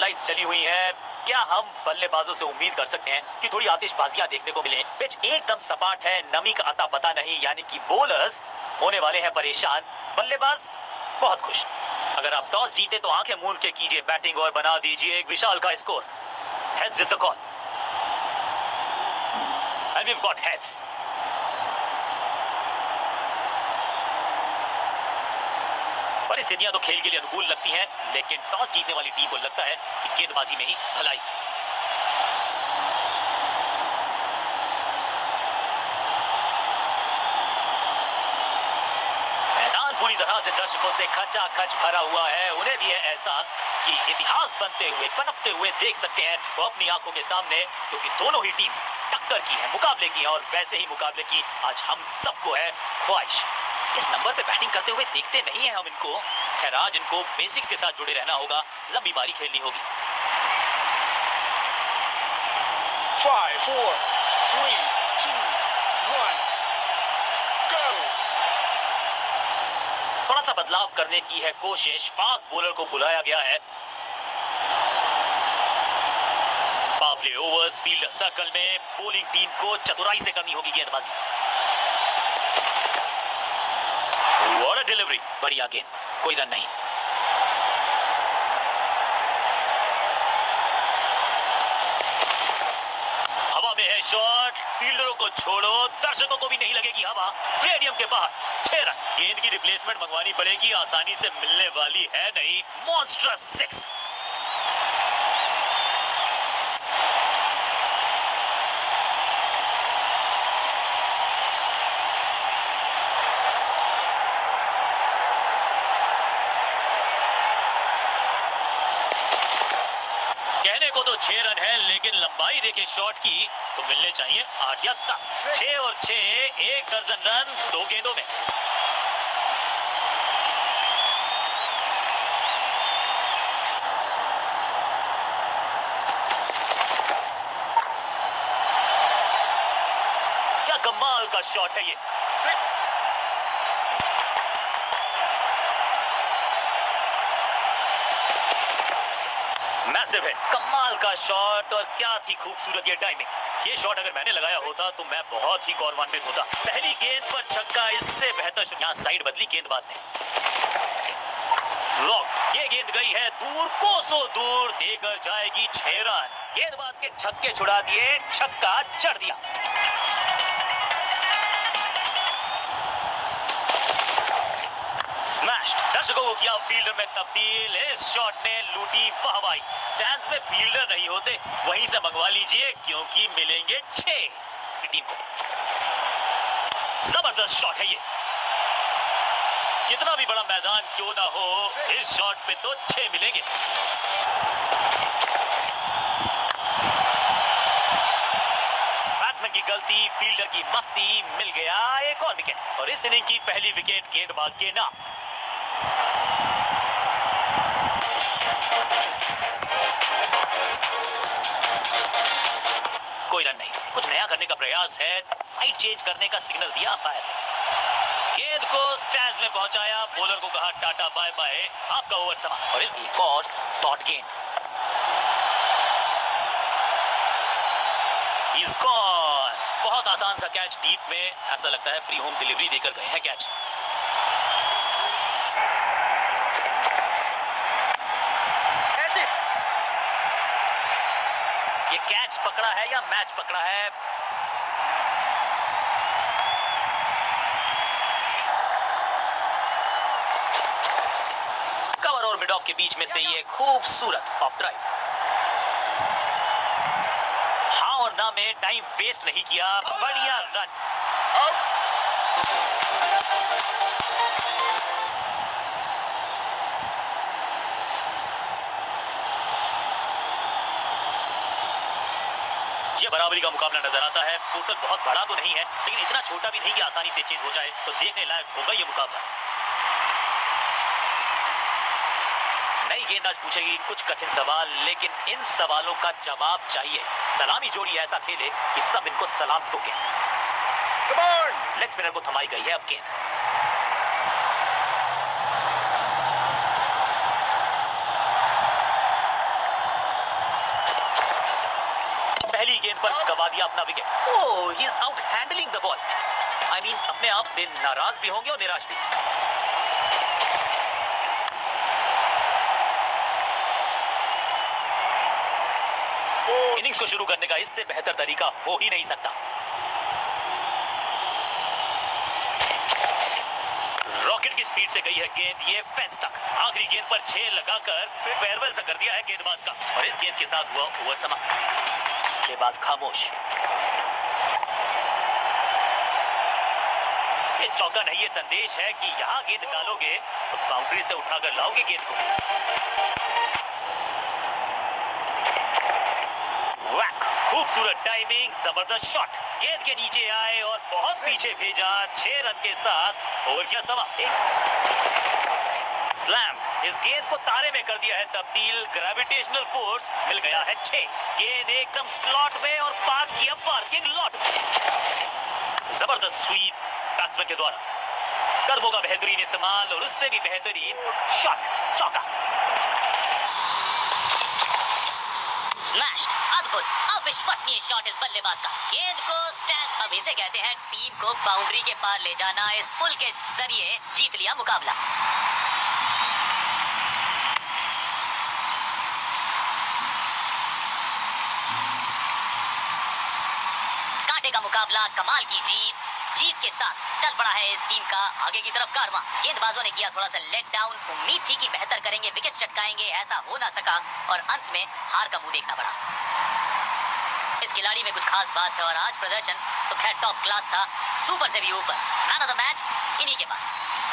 Lights चली हुई हैं। क्या हम बल्लेबाजों से उम्मीद कर सकते हैं कि थोड़ी आतिशबाजियां देखने को मिले? पिच एकदम सपाट है, नमी का अता पता नहीं, यानी कि बॉलर्स होने वाले हैं परेशान, बल्लेबाज बहुत खुश। अगर आप टॉस जीते तो आंखें मूंद के कीजिए बैटिंग और बना दीजिए एक विशाल का score. Heads is the call and we have got heads. परिस्थितियां तो खेल के लिए अनुकूल लगती हैं, लेकिन टॉस जीतने वाली टीम को लगता है कि गेंदबाजी में ही भलाई। मैदान पूरी तरह से दर्शकों से खचाखच भरा हुआ है। उन्हें भी है एहसास कि इतिहास बनते हुए, पनपते हुए देख सकते हैं वो अपनी आंखों के सामने, क्योंकि दोनों ही टीम्स टक्कर की है, मुकाबले की है, और वैसे ही मुकाबले की आज हम सबको है ख्वाहिश। इस नंबर पे बैटिंग करते हुए देखते नहीं है हम इनको। खैर आज इनको बेसिक्स के साथ जुड़े रहना होगा, लंबी बारी खेलनी होगी। 5, 4, 3, 2, 1, go! थोड़ा सा बदलाव करने की है कोशिश, फास्ट बॉलर को बुलाया गया है। Power play overs, field circle में बॉलिंग टीम को चतुराई से करनी होगी गेंदबाजी। व्हाट अ डिलीवरी, बढ़िया गेंद, कोई रन नहीं। हवा में है शॉट, फील्डरों को छोड़ो, दर्शकों को भी नहीं लगेगी हवा। स्टेडियम के बाहर 6 रन। गेंद की रिप्लेसमेंट मंगवानी पड़ेगी, आसानी से मिलने वाली है नहीं। मॉन्स्टरस 6। कहने को तो 6 रन है, लेकिन लंबाई देखे शॉट की तो मिलने चाहिए 8 या 10। 6 और 6, 1 दर्जन रन 2 गेंदों में। क्या कमाल का शॉट है ये। 6. मैसिव हिट, कमाल का शॉट, और क्या थी खूबसूरत ये टाइमिंग। ये शॉट अगर मैंने लगाया होता तो मैं बहुत ही गौरवान्वित होता। पहली गेंद पर छक्का, इससे बेहतर यहाँ साइड बदली गेंदबाज ने। फ्लॉक्ड, ये गेंद गई है दूर, कोसों दूर, देकर जाएगी 6 रन। गेंदबाज के छक्के छुड़ा दिए, छक्का जड़ दिया। स्मैश्ड, दर्शकों को किया फील्डर में तब्दील। इस शॉट ने लूटी वाहवाही। स्टैंड्स में फील्डर नहीं होते, वहीं से मंगवा लीजिए, क्योंकि मिलेंगे 6 टीम को। जबरदस्त शॉट है ये। कितना भी बड़ा मैदान क्यों ना हो, इस शॉट पे तो 6 मिलेंगे। बैट्समैन की गलती, फील्डर की मस्ती, मिल गया एक और विकेट, और इस इनिंग की पहली विकेट गेंदबाज के नाम। कोई रन नहीं, कुछ नया करने का प्रयास है, साइड चेंज करने का सिग्नल दिया अंपायर ने। गेंद को स्टैंड्स में पहुंचाया, बॉलर को कहा टाटा बाय बाय, आपका ओवर समाप्त। और इसकी एक और डॉट गेंद, इज गॉन। बहुत आसान सा कैच डीप में, ऐसा लगता है फ्री होम डिलीवरी देकर गए हैं कैच। ये कैच पकड़ा है या मैच पकड़ा है? कवर और मिड ऑफ के बीच में से ये खूबसूरत ऑफ ड्राइव। हाँ और ना में टाइम वेस्ट नहीं किया, बढ़िया रन। ये बराबरी का मुकाबला नजर आता है। टोटल बहुत बड़ा तो नहीं है, लेकिन इतना छोटा भी नहीं कि आसानी से चीज हो जाए, तो देखने लायक होगा ये मुकाबला। नई गेंद आज पूछेगी कुछ कठिन सवाल, लेकिन इन सवालों का जवाब चाहिए। सलामी जोड़ी ऐसा खेले कि सब इनको सलाम ठोके। लेग स्पिनर को थमाई गई है अब गेंद। लिया अपना wicket. Oh, he is out handling the ball. I mean अपने आप से नाराज भी होंगे और निराश भी। इनिंग्स को शुरू करने का इससे बेहतर तरीका हो ही नहीं सकता। रॉकेट की स्पीड से गई है गेंद ये फेंस तक। आखिरी गेंद पर 6 लगाकर फेयरवेल सा कर दिया है गेंदबाज का। और इस गेंद के साथ हुआ ओवर समाप्त। गेंदबाज खामोश। ये चौका नहीं, ये संदेश है कि यहाँ गेंद डालोगे तो बाउंड्री से उठाकर लाओगे गेंद को। खूबसूरत टाइमिंग, जबरदस्त शॉट। गेंद के नीचे आए और बहुत पीछे भेजा। 6 रन के साथ ओवर किया सवा। स्लैम इस गेंद को तारे में कर दिया है तब्दील। ग्रेविटेशनल फोर्स मिल गया है 6। गेंद एकदम स्लॉट में और पार किया पार्किंग लॉट। जबरदस्त स्वीप बैट्समैन के द्वारा। कदमों का बेहतरीन इस्तेमाल और उससे भी बेहतरीन शॉट, चौका। स्मैश्ड, अद्भुत, अविश्वसनीय शॉट इस बल्लेबाज का। गेंद को स्टैंड, अब इसे कहते हैं टीम को बाउंड्री के पार ले जाना। इस पुल के जरिए जीत लिया मुकाबला। कांटे का मुकाबला, कमाल की जीत। जीत के साथ चल पड़ा है इस टीम का आगे की तरफ कारवां। गेंदबाजों ने किया थोड़ा सा लेट डाउन। उम्मीद थी कि बेहतर करेंगे, विकेट चटकाएंगे, ऐसा हो ना सका और अंत में हार का मुंह देखना पड़ा। इस खिलाड़ी में कुछ खास बात है और आज प्रदर्शन तो खैर टॉप क्लास था, सुपर से भी ऊपर। मैन ऑफ द मैच इन्हीं के पास।